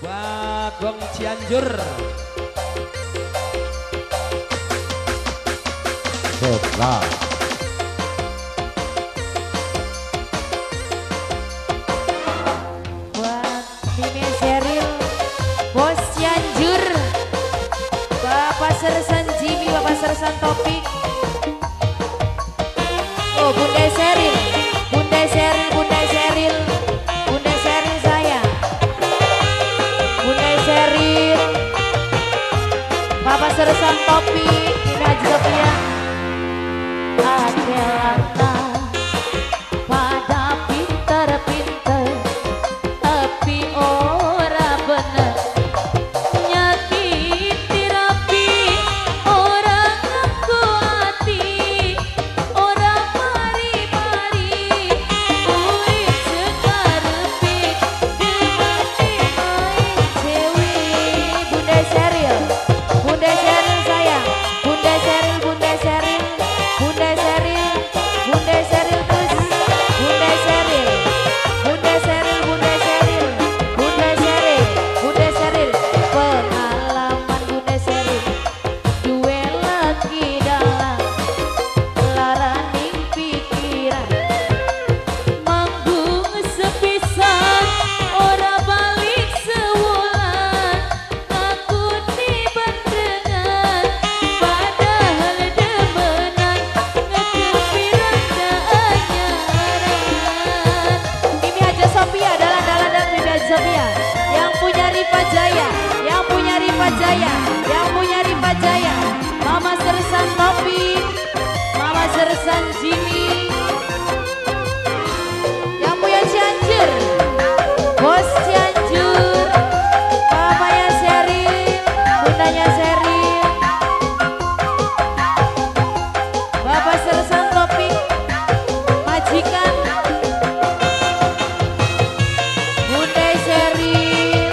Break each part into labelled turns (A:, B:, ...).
A: Bagong Cianjur.
B: Setelah
C: buat Mimi Sheryl, Bos Cianjur, Bapak Sersan Jimmy, Bapak Sersan Topik. Oh Bunda Sheryl, Bunda Sheryl, Bunda Sheryl, Bunda Sheryl saya, Bunda Sheryl, Bapak Sersan Topik, Mimi Haji Sophia. Adelana pada pinter-pinter tapi ora bener nyakiti rapi orang aku hati orang mari-mari urip sekarepe dimati main cewi. Bunda Sheryl, Bunda Sheryl sayang, Bunda Sheryl, Bunda Sheryl, Bunda Sheryl, Bunda Sheryl terus, Bunda Sheryl, Bunda Sheryl, Bunda Sheryl, Bunda Sheryl, Bunda Sheryl, pengalaman Bunda Sheryl, duwe lagi dalam laraning pikiran, manggung sepisan ora balik sewulan, ngaku di bandengan padahal demenan ngekepiran keanyaran. Mimi Haja Sophia, dalan-dalan dan Mimi Haja Sophia yang punya Rifa Jaya, yang punya Rifa Jaya, yang punya Rifa Jaya, Mama Sersan Topik, Mama Sersan Jimmy, yang punya Cianjur, Bos Cianjur, Mamanya Sheryl, Bundanya Sheryl, Bapak Sersan Topik, majikan Bunda Sheryl.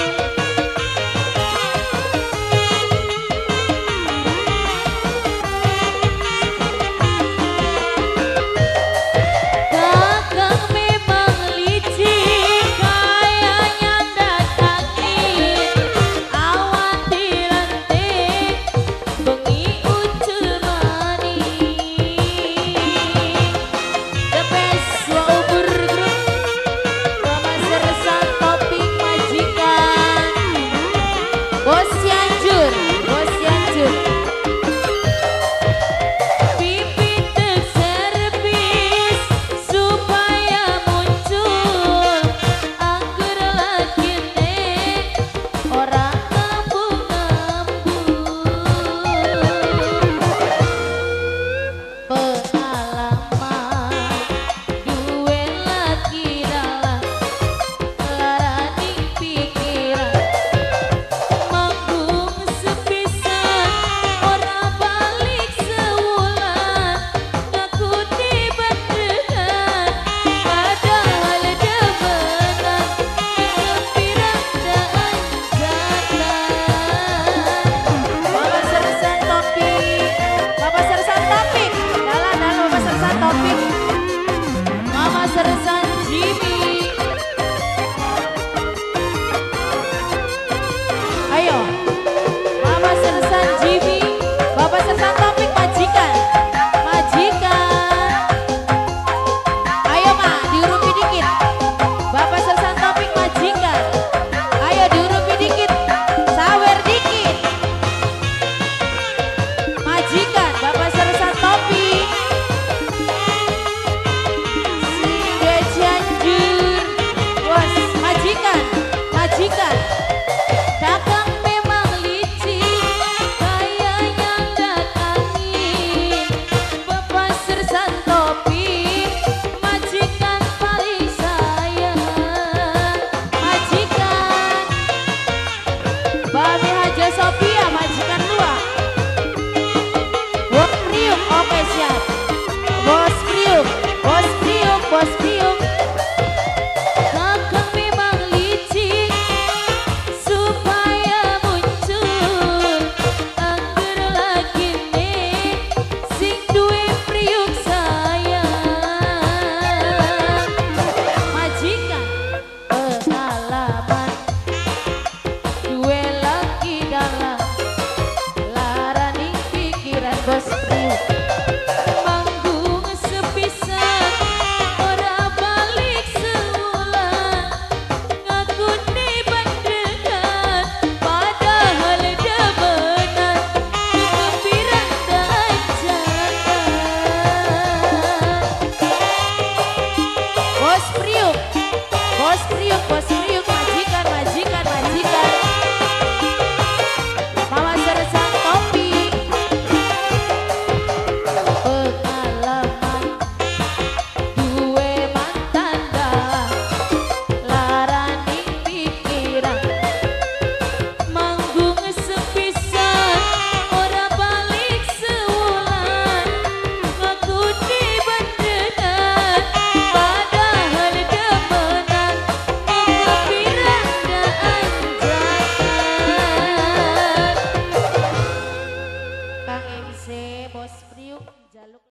C: MC Bos Priuk jaluk